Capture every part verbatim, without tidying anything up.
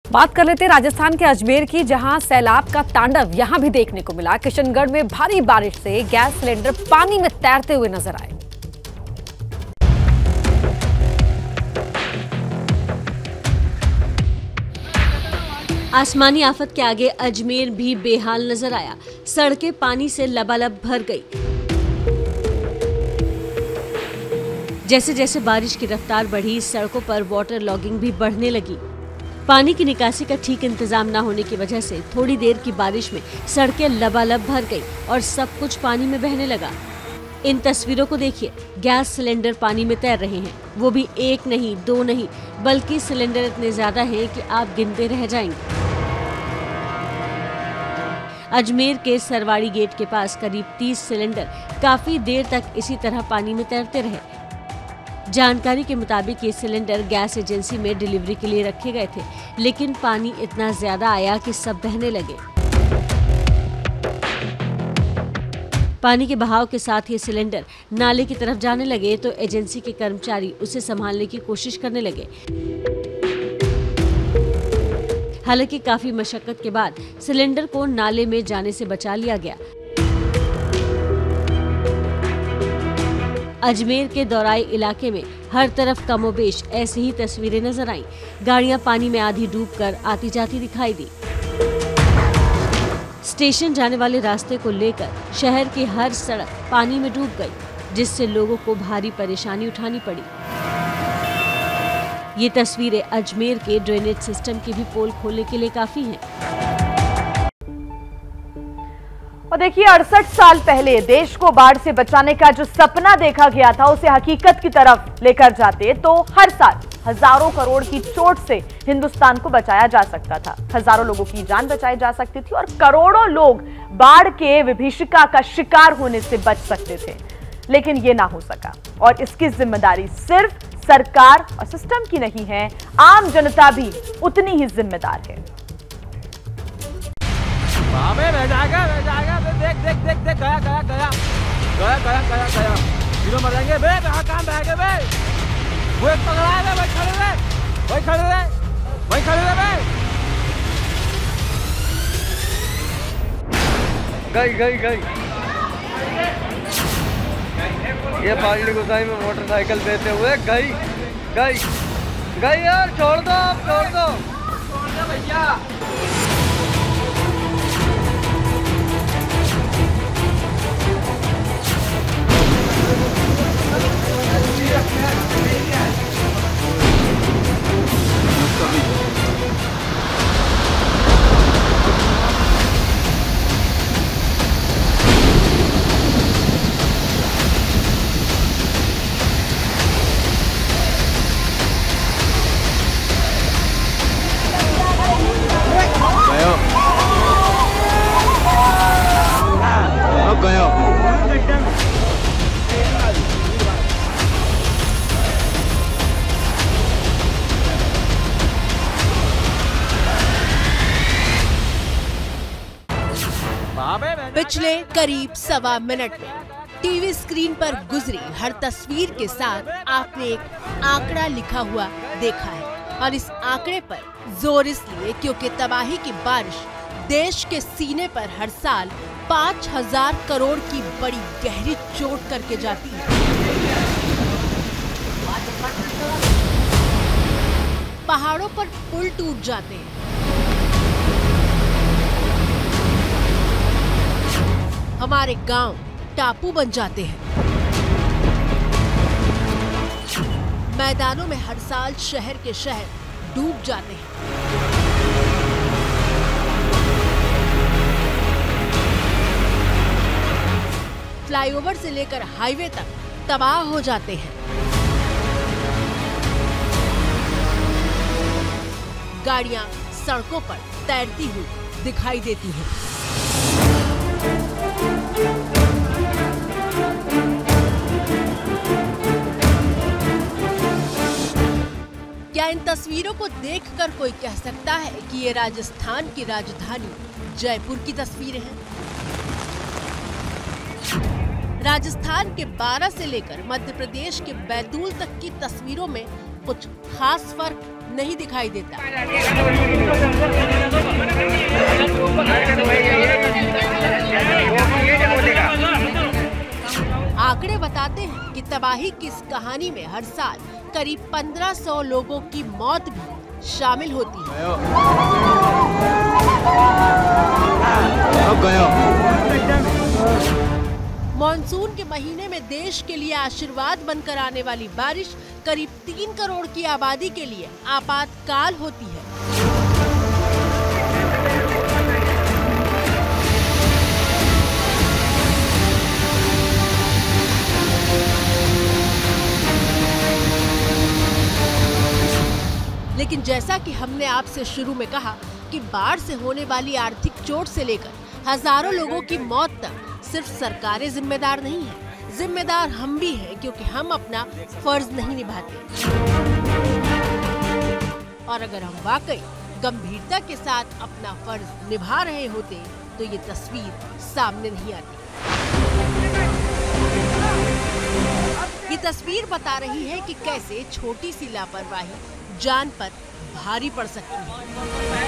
बात कर लेते हैं राजस्थान के अजमेर की, जहां सैलाब का तांडव यहां भी देखने को मिला। किशनगढ़ में भारी बारिश से गैस सिलेंडर पानी में तैरते हुए नजर आए। आसमानी आफत के आगे अजमेर भी बेहाल नजर आया। सड़कें पानी से लबालब भर गई। जैसे जैसे बारिश की रफ्तार बढ़ी, सड़कों पर वाटर लॉगिंग भी बढ़ने लगी। पानी की निकासी का ठीक इंतजाम न होने की वजह से थोड़ी देर की बारिश में सड़कें लबालब भर गई और सब कुछ पानी में बहने लगा। इन तस्वीरों को देखिए, गैस सिलेंडर पानी में तैर रहे हैं। वो भी एक नहीं, दो नहीं, बल्कि सिलेंडर इतने ज्यादा हैं कि आप गिनते रह जाएंगे। अजमेर के सरवाड़ी गेट के पास करीब तीस सिलेंडर काफी देर तक इसी तरह पानी में तैरते रहे। जानकारी के मुताबिक ये सिलेंडर गैस एजेंसी में डिलीवरी के लिए रखे गए थे, लेकिन पानी इतना ज्यादा आया कि सब बहने लगे। पानी के बहाव के साथ ये सिलेंडर नाले की तरफ जाने लगे तो एजेंसी के कर्मचारी उसे संभालने की कोशिश करने लगे। हालांकि काफी मशक्कत के बाद सिलेंडर को नाले में जाने से बचा लिया गया। अजमेर के दौराई इलाके में हर तरफ कमोबेश ऐसी ही तस्वीरें नजर आईं। गाड़ियां पानी में आधी डूबकर आती जाती दिखाई दी। स्टेशन जाने वाले रास्ते को लेकर शहर की हर सड़क पानी में डूब गई, जिससे लोगों को भारी परेशानी उठानी पड़ी। ये तस्वीरें अजमेर के ड्रेनेज सिस्टम की भी पोल खोलने के लिए काफी हैं। और देखिए, अड़सठ साल पहले देश को बाढ़ से बचाने का जो सपना देखा गया था, उसे हकीकत की तरफ लेकर जाते तो हर साल हजारों करोड़ की चोट से हिंदुस्तान को बचाया जा सकता था। हजारों लोगों की जान बचाई जा सकती थी और करोड़ों लोग बाढ़ के विभीषिका का शिकार होने से बच सकते थे। लेकिन ये ना हो सका और इसकी जिम्मेदारी सिर्फ सरकार और सिस्टम की नहीं है, आम जनता भी उतनी ही जिम्मेदार है। रह जाएगा, रह जाएगा, देख देख देख देख गया गया गया गया गया गया गया जीरो मरेंगे बे, कहाँ काम रहेंगे बे, वो एक पकड़ा है, वही खड़े रहे, वही खड़े रहे, वही खड़े रहे बे। गई गई गई ये पार्टी गुसाई में मोटरसाइकिल देते हुए गई गई गई यार, छोड़ दो आप, छोड़ दो छोड़ दो भैया। पिछले करीब सवा मिनट में टीवी स्क्रीन पर गुजरी हर तस्वीर के साथ आपने एक आंकड़ा लिखा हुआ देखा है, और इस आंकड़े पर जोर इसलिए क्योंकि तबाही की बारिश देश के सीने पर हर साल पाँच हजार करोड़ की बड़ी गहरी चोट करके जाती है। पहाड़ों पर पुल टूट जाते हैं, हमारे गांव टापू बन जाते हैं, मैदानों में हर साल शहर के शहर डूब जाते हैं, फ्लाईओवर से लेकर हाईवे तक तबाह हो जाते हैं, गाड़ियां सड़कों पर तैरती हुई दिखाई देती हैं। क्या इन तस्वीरों को देखकर कोई कह सकता है कि ये राजस्थान की राजधानी जयपुर की तस्वीरें हैं? राजस्थान के बारां से लेकर मध्य प्रदेश के बैतूल तक की तस्वीरों में कुछ खास फर्क नहीं दिखाई देता। आंकड़े बताते हैं कि तबाही की इस कहानी में हर साल करीब पंद्रह सौ लोगों की मौत भी शामिल होती है। अब गया। मॉनसून के महीने में देश के लिए आशीर्वाद बनकर आने वाली बारिश करीब तीन करोड़ की आबादी के लिए आपातकाल होती है। लेकिन जैसा कि हमने आपसे शुरू में कहा कि बाढ़ से होने वाली आर्थिक चोट से लेकर हजारों लोगों की मौत तक सिर्फ सरकारें जिम्मेदार नहीं हैं, जिम्मेदार हम भी हैं, क्योंकि हम अपना फर्ज नहीं निभाते। और अगर हम वाकई गंभीरता के साथ अपना फर्ज निभा रहे होते तो ये तस्वीर सामने नहीं आती। ये तस्वीर बता रही है कि कैसे छोटी सी लापरवाही जान पर भारी पड़ सकती है।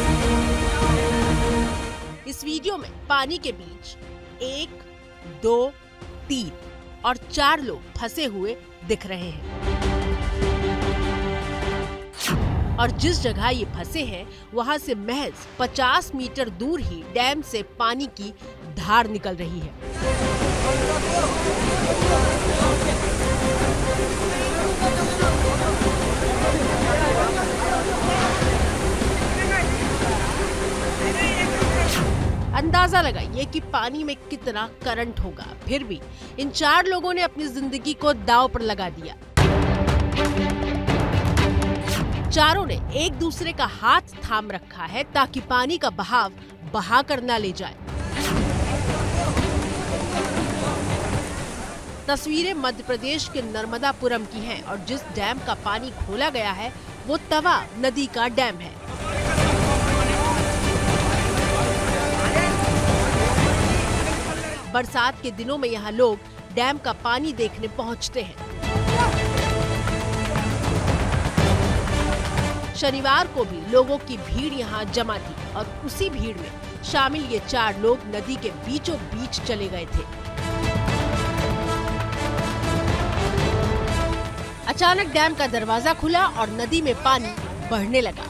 इस वीडियो में पानी के बीच एक, दो, तीन और चार लोग फंसे हुए दिख रहे हैं और जिस जगह ये फंसे हैं वहां से महज पचास मीटर दूर ही डैम से पानी की धार निकल रही है। अंदाजा लगाइए कि पानी में कितना करंट होगा। फिर भी इन चार लोगों ने अपनी जिंदगी को दांव पर लगा दिया। चारों ने एक दूसरे का हाथ थाम रखा है ताकि पानी का बहाव बहा कर न ले जाए। तस्वीरें मध्य प्रदेश के नर्मदापुरम की हैं और जिस डैम का पानी खोला गया है वो तवा नदी का डैम है। बरसात के दिनों में यहाँ लोग डैम का पानी देखने पहुँचते हैं। शनिवार को भी लोगों की भीड़ यहाँ जमा थी और उसी भीड़ में शामिल ये चार लोग नदी के बीचों बीच चले गए थे। अचानक डैम का दरवाजा खुला और नदी में पानी बढ़ने लगा।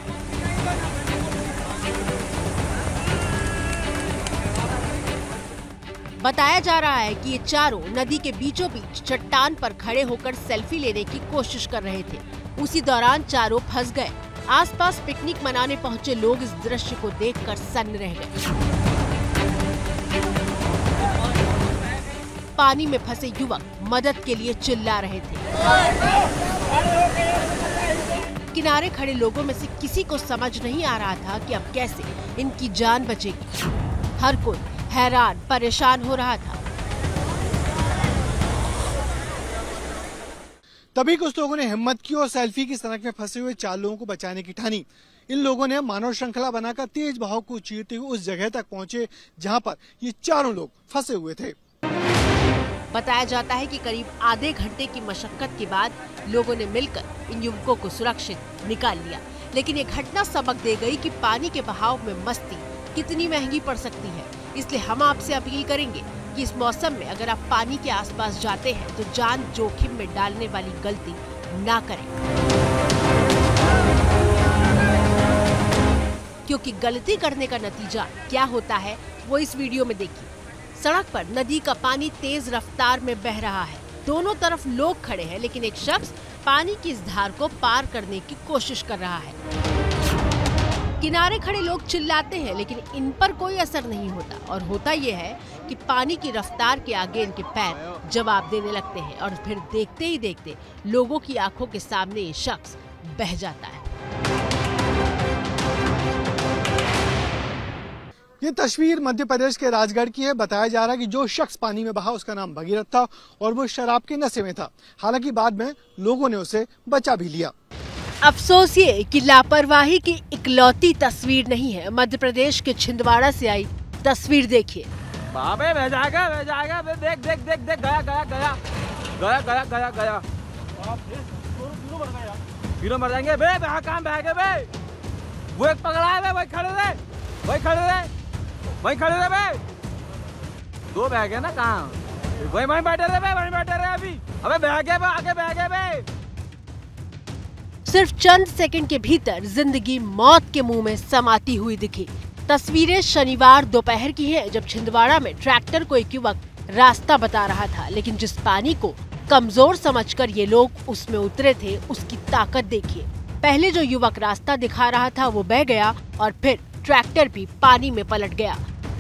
बताया जा रहा है कि ये चारों नदी के बीचों बीच चट्टान पर खड़े होकर सेल्फी लेने की कोशिश कर रहे थे। उसी दौरान चारों फंस गए। आसपास पिकनिक मनाने पहुंचे लोग इस दृश्य को देखकर सन्न रह गए। पानी में फंसे युवक मदद के लिए चिल्ला रहे थे। किनारे खड़े लोगों में से किसी को समझ नहीं आ रहा था कि अब कैसे इनकी जान बचेगी। हर कोई हैरान परेशान हो रहा था। तभी कुछ लोगों ने हिम्मत की और सेल्फी की सनक में फंसे हुए चार लोगों को बचाने की ठानी। इन लोगों ने मानव श्रृंखला बनाकर तेज बहाव को चीरते हुए उस जगह तक पहुंचे जहां पर ये चारों लोग फंसे हुए थे। बताया जाता है कि करीब आधे घंटे की मशक्कत के बाद लोगों ने मिलकर इन युवकों को सुरक्षित निकाल लिया। लेकिन ये घटना सबक दे गई कि पानी के बहाव में मस्ती कितनी महंगी पड़ सकती है। इसलिए हम आपसे अपील करेंगे कि इस मौसम में अगर आप पानी के आसपास जाते हैं तो जान जोखिम में डालने वाली गलती ना करें, क्योंकि गलती करने का नतीजा क्या होता है वो इस वीडियो में देखिए। सड़क पर नदी का पानी तेज रफ्तार में बह रहा है। दोनों तरफ लोग खड़े हैं, लेकिन एक शख्स पानी की इस धार को पार करने की कोशिश कर रहा है। किनारे खड़े लोग चिल्लाते हैं, लेकिन इन पर कोई असर नहीं होता। और होता यह है कि पानी की रफ्तार के आगे इनके पैर जवाब देने लगते हैं और फिर देखते ही देखते लोगों की आंखों के सामने ये शख्स बह जाता है। ये तस्वीर मध्य प्रदेश के राजगढ़ की है। बताया जा रहा है कि जो शख्स पानी में बहा उसका नाम भगीरथ था और वो शराब के नशे में था। हालांकि बाद में लोगों ने उसे बचा भी लिया। अफसोस ये कि लापरवाही की इकलौती तस्वीर नहीं है। मध्य प्रदेश के छिंदवाड़ा से आई तस्वीर देखिए। बाबे बह जाएगा बह जाएगा देख देख देख देख गया गया गया गया गया गया गया तीनों मर जाएंगे बे। कहाँ बह गए बे? वो एक पकड़ा है बे, वही खड़े रहे वही खड़े रहे वही खड़े रहे बे। दो बह गए ना। कहाँ वही वहीं बैठे रहे बे, वहीं बैठे रहे अभी। अबे बैगे बे, आगे बैगे बे। सिर्फ चंद सेकंड के भीतर जिंदगी मौत के मुंह में समाती हुई दिखी। तस्वीरें शनिवार दोपहर की है, जब छिंदवाड़ा में ट्रैक्टर को एक युवक रास्ता बता रहा था, लेकिन जिस पानी को कमजोर समझकर ये लोग उसमें उतरे थे, उसकी ताकत देखिए। पहले जो युवक रास्ता दिखा रहा था वो बह गया और फिर ट्रैक्टर भी पानी में पलट गया।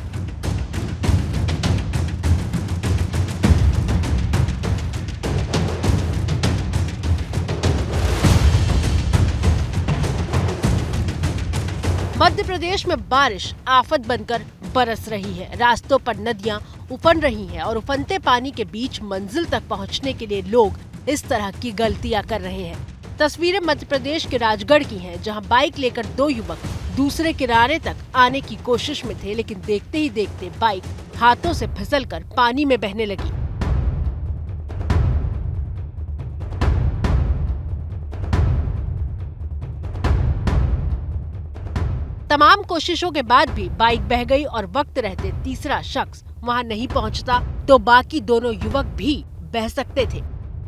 मध्य प्रदेश में बारिश आफत बनकर बरस रही है। रास्तों पर नदियां उफन रही हैं और उफनते पानी के बीच मंजिल तक पहुंचने के लिए लोग इस तरह की गलतियां कर रहे हैं। तस्वीरें मध्य प्रदेश के राजगढ़ की हैं, जहां बाइक लेकर दो युवक दूसरे किनारे तक आने की कोशिश में थे, लेकिन देखते ही देखते बाइक हाथों से फिसलकर पानी में बहने लगी। तमाम कोशिशों के बाद भी बाइक बह गई और वक्त रहते तीसरा शख्स वहां नहीं पहुंचता तो बाकी दोनों युवक भी बह सकते थे।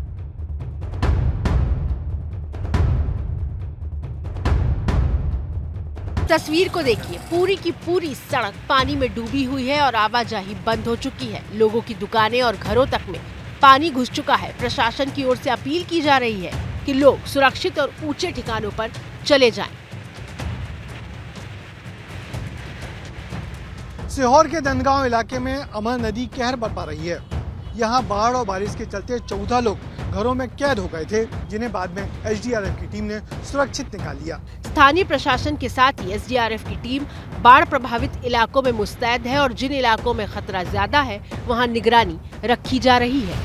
तस्वीर को देखिए, पूरी की पूरी सड़क पानी में डूबी हुई है और आवाजाही बंद हो चुकी है। लोगों की दुकानें और घरों तक में पानी घुस चुका है। प्रशासन की ओर से अपील की जा रही है कि लोग सुरक्षित और ऊंचे ठिकानों पर चले जाएं। सीहोर के दंदगांव इलाके में अमर नदी कहर बरपा रही है। यहाँ बाढ़ और बारिश के चलते चौदह लोग घरों में कैद हो गए थे, जिन्हें बाद में एस डी आर एफ की टीम ने सुरक्षित निकाल लिया। स्थानीय प्रशासन के साथ ही एस डी आर एफ की टीम बाढ़ प्रभावित इलाकों में मुस्तैद है और जिन इलाकों में खतरा ज्यादा है वहाँ निगरानी रखी जा रही है।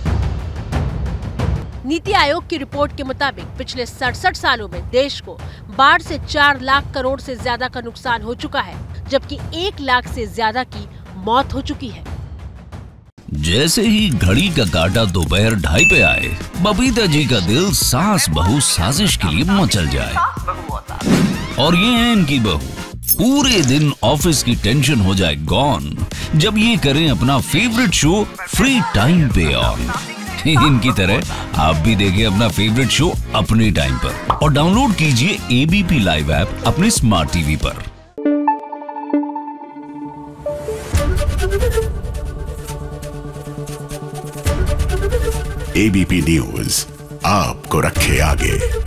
नीति आयोग की रिपोर्ट के मुताबिक पिछले सड़सठ सालों में देश को बाढ़ से चार लाख करोड़ से ज्यादा का नुकसान हो चुका है, जबकि एक लाख से ज्यादा की मौत हो चुकी है। जैसे ही घड़ी का काटा दोपहर ढाई पे आए, बबीता जी का दिल सास बहू साजिश के लिए मचल जाए। और ये है इनकी बहू, पूरे दिन ऑफिस की टेंशन हो जाए गॉन जब ये करें अपना फेवरेट शो फ्री टाइम पे ऑन। इनकी तरह आप भी देखिए अपना फेवरेट शो अपने टाइम पर और डाउनलोड कीजिए A B P live app अपने स्मार्ट टीवी पर। ए बी पी न्यूज आपको रखे आगे।